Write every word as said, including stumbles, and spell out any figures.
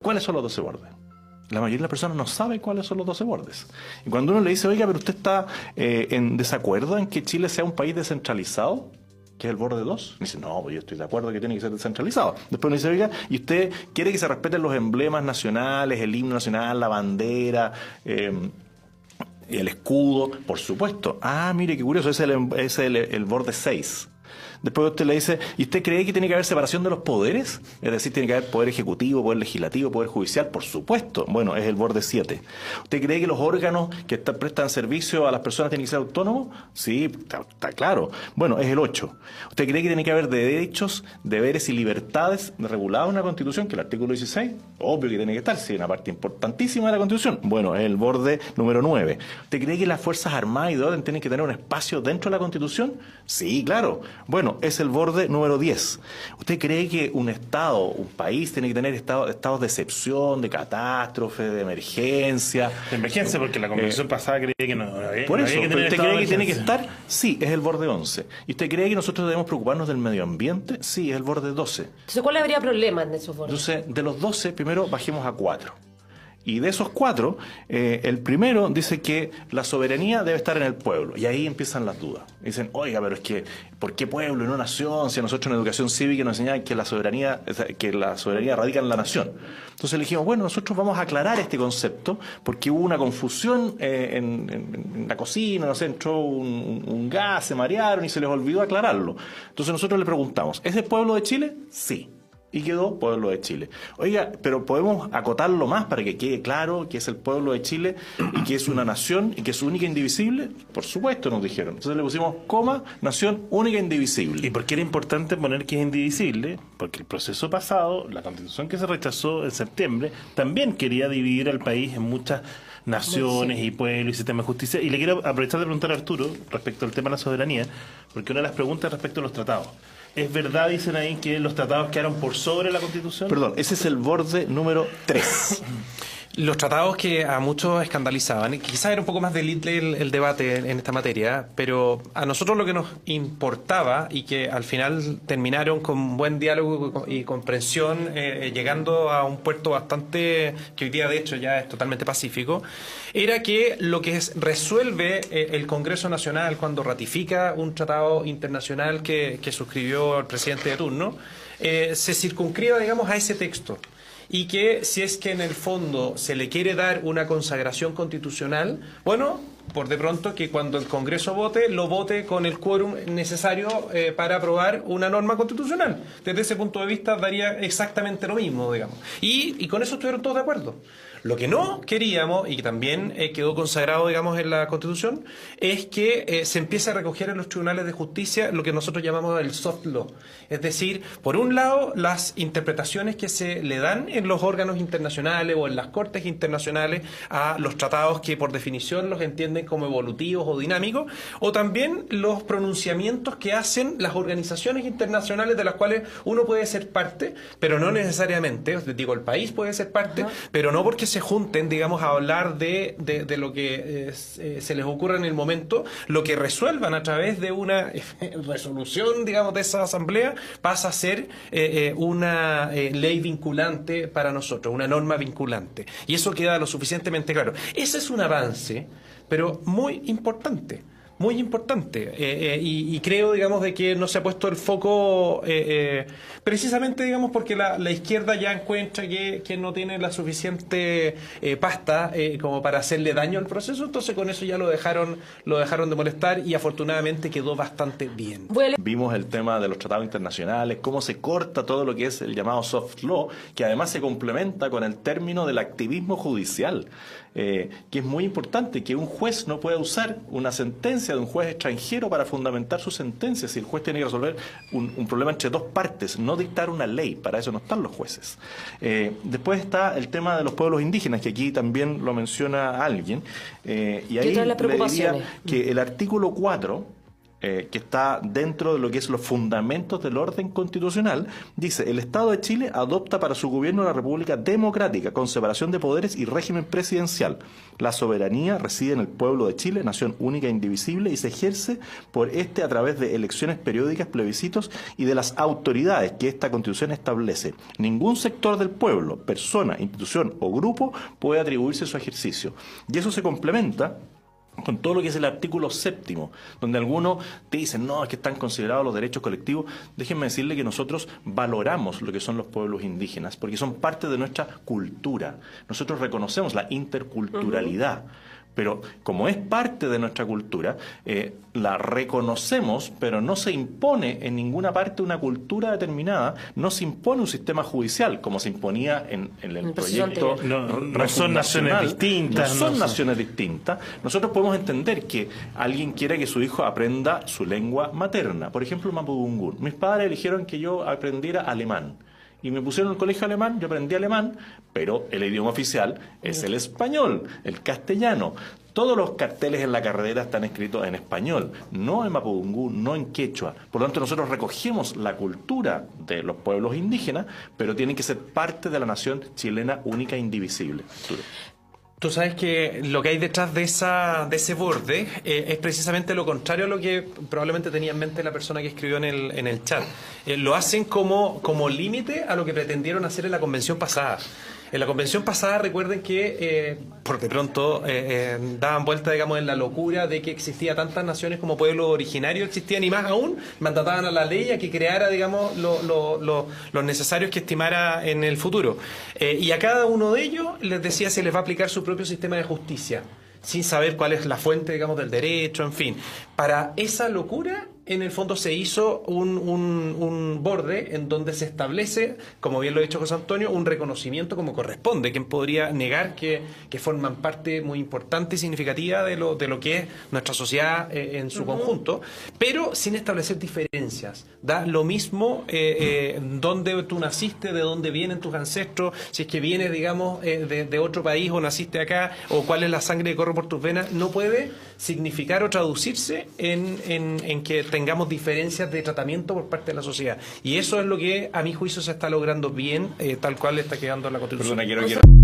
¿Cuáles son los doce bordes? La mayoría de las personas no sabe cuáles son los doce bordes. Y cuando uno le dice, oiga, pero usted está eh, en desacuerdo en que Chile sea un país descentralizado, que es el borde dos, dice, no, pues yo estoy de acuerdo que tiene que ser descentralizado. Después uno dice, oiga, ¿y usted quiere que se respeten los emblemas nacionales, el himno nacional, la bandera, eh, el escudo? Por supuesto. Ah, mire, qué curioso, ese es el, es el, el borde seis. Después usted le dice, ¿y usted cree que tiene que haber separación de los poderes? Es decir, tiene que haber poder ejecutivo, poder legislativo, poder judicial, por supuesto. Bueno, es el borde siete. ¿Usted cree que los órganos que está, prestan servicio a las personas tienen que ser autónomos? Sí, está, está claro. Bueno, es el ocho. ¿Usted cree que tiene que haber derechos, deberes y libertades regulados en la Constitución, que es el artículo dieciséis? Obvio que tiene que estar, sí, una parte importantísima de la Constitución. Bueno, es el borde número nueve. ¿Usted cree que las Fuerzas Armadas y de Orden tienen que tener un espacio dentro de la Constitución? Sí, claro. Bueno, es el borde número diez. ¿Usted cree que un Estado, un país, tiene que tener estado, estados de excepción, de catástrofe, de emergencia? De emergencia, porque la convención eh, pasada creía que no, no había, por eso, no había que ¿usted cree que tiene que emergencia. estar? Sí, es el borde once. ¿Y usted cree que nosotros debemos preocuparnos del medio ambiente? Sí, es el borde doce. Entonces, ¿cuál habría problema en esos bordes? Entonces, de los doce, primero bajemos a cuatro. Y de esos cuatro, eh, el primero dice que la soberanía debe estar en el pueblo. Y ahí empiezan las dudas. Dicen, oiga, pero es que, ¿por qué pueblo y no nación? Si a nosotros en educación cívica nos enseñan que la soberanía, que la soberanía radica en la nación. Entonces le dijimos, bueno, nosotros vamos a aclarar este concepto, porque hubo una confusión eh, en, en, en la cocina, no sé, entró un, un gas, se marearon y se les olvidó aclararlo. Entonces nosotros le preguntamos, ¿es el pueblo de Chile? Sí. Y quedó pueblo de Chile. Oiga, pero podemos acotarlo más para que quede claro que es el pueblo de Chile y que es una nación y que es única e indivisible. Por supuesto, nos dijeron. Entonces le pusimos coma, nación única e indivisible. ¿Y por qué era importante poner que es indivisible? Porque el proceso pasado, la Constitución que se rechazó en septiembre, también quería dividir al país en muchas naciones y pueblos y sistemas de justicia. Y le quiero aprovechar de preguntar a Arturo respecto al tema de la soberanía, porque una de las preguntas respecto a los tratados. ¿Es verdad, dicen ahí, que los tratados quedaron por sobre la Constitución? Perdón, ese es el borde número tres. Los tratados que a muchos escandalizaban, y quizás era un poco más de elite el, el debate en, en esta materia, pero a nosotros lo que nos importaba y que al final terminaron con buen diálogo y comprensión, eh, llegando a un puerto bastante, que hoy día de hecho ya es totalmente pacífico, era que lo que es, resuelve eh, el Congreso Nacional cuando ratifica un tratado internacional que, que suscribió el presidente de turno, eh, se circunscriba, digamos, a ese texto. Y que si es que en el fondo se le quiere dar una consagración constitucional, bueno, por de pronto que cuando el Congreso vote, lo vote con el quórum necesario eh, para aprobar una norma constitucional. Desde ese punto de vista daría exactamente lo mismo, digamos. Y, y con eso estuvieron todos de acuerdo. Lo que no queríamos, y que también eh, quedó consagrado, digamos, en la Constitución, es que eh, se empiece a recoger en los tribunales de justicia lo que nosotros llamamos el soft law. Es decir, por un lado, las interpretaciones que se le dan en los órganos internacionales o en las cortes internacionales a los tratados que por definición los entienden como evolutivos o dinámicos, o también los pronunciamientos que hacen las organizaciones internacionales de las cuales uno puede ser parte, pero no necesariamente, os digo, el país puede ser parte, Ajá. pero no porque se junten, digamos, a hablar de, de, de lo que eh, se les ocurra en el momento, lo que resuelvan a través de una eh, resolución, digamos, de esa asamblea, pasa a ser eh, eh, una eh, ley vinculante para nosotros, una norma vinculante. Y eso queda lo suficientemente claro. Ese es un avance, pero muy importante. Muy importante eh, eh, y, y creo, digamos, de que no se ha puesto el foco eh, eh, precisamente, digamos, porque la, la izquierda ya encuentra que, que no tiene la suficiente eh, pasta eh, como para hacerle daño al proceso, entonces con eso ya lo dejaron lo dejaron de molestar y afortunadamente quedó bastante bien. Vimos el tema de los tratados internacionales, cómo se corta todo lo que es el llamado soft law, que además se complementa con el término del activismo judicial. Eh, que es muy importante, que un juez no pueda usar una sentencia de un juez extranjero para fundamentar su sentencia. Si el juez tiene que resolver un, un problema entre dos partes, no dictar una ley, para eso no están los jueces. Eh, después está el tema de los pueblos indígenas, que aquí también lo menciona alguien, eh, y ahí le diría que el artículo cuatro eh, que está dentro de lo que es los fundamentos del orden constitucional, dice: el Estado de Chile adopta para su gobierno una república democrática, con separación de poderes y régimen presidencial. La soberanía reside en el pueblo de Chile, nación única e indivisible, y se ejerce por este a través de elecciones periódicas, plebiscitos y de las autoridades que esta Constitución establece. Ningún sector del pueblo, persona, institución o grupo puede atribuirse su ejercicio. Y eso se complementa con todo lo que es el artículo séptimo, donde algunos te dicen, no, es que están considerados los derechos colectivos. Déjenme decirle que nosotros valoramos lo que son los pueblos indígenas, porque son parte de nuestra cultura. Nosotros reconocemos la interculturalidad. Uh-huh. Pero como es parte de nuestra cultura, eh, la reconocemos, pero no se impone en ninguna parte una cultura determinada, no se impone un sistema judicial, como se imponía en, en el, el proyecto. No, no son naciones distintas. No son no naciones son. distintas. Nosotros podemos entender que alguien quiera que su hijo aprenda su lengua materna, por ejemplo, mapudungún. Mis padres eligieron que yo aprendiera alemán. Y me pusieron en el colegio alemán, yo aprendí alemán, pero el idioma oficial es el español, el castellano. Todos los carteles en la carretera están escritos en español, no en mapudungú, no en quechua. Por lo tanto, nosotros recogemos la cultura de los pueblos indígenas, pero tienen que ser parte de la nación chilena única e indivisible. Arturo. Tú sabes que lo que hay detrás de esa de ese borde eh, es precisamente lo contrario a lo que probablemente tenía en mente la persona que escribió en el, en el chat. Eh, lo hacen como, como límite a lo que pretendieron hacer en la convención pasada. En la convención pasada, recuerden que, eh, por de pronto, eh, eh, daban vuelta, digamos, en la locura de que existía tantas naciones como pueblos originarios existían, y más aún, mandataban a la ley a que creara, digamos, lo, lo, lo, los necesarios que estimara en el futuro. Eh, y a cada uno de ellos les decía se les va a aplicar su propio sistema de justicia, sin saber cuál es la fuente, digamos, del derecho, en fin. Para esa locura, en el fondo se hizo un, un, un borde en donde se establece, como bien lo ha dicho José Antonio, un reconocimiento como corresponde. ¿Quién podría negar que, que forman parte muy importante y significativa de lo, de lo que es nuestra sociedad eh, en su uh-huh. conjunto, pero sin establecer diferencias? Da lo mismo eh, eh, dónde tú naciste, de dónde vienen tus ancestros, si es que vienes, digamos, eh, de, de otro país o naciste acá, o cuál es la sangre que corre por tus venas. No puede significar o traducirse en, en, en que tengamos diferencias de tratamiento por parte de la sociedad. Y eso es lo que, a mi juicio, se está logrando bien, eh, tal cual está quedando la Constitución. Perdona, quiero, quiero...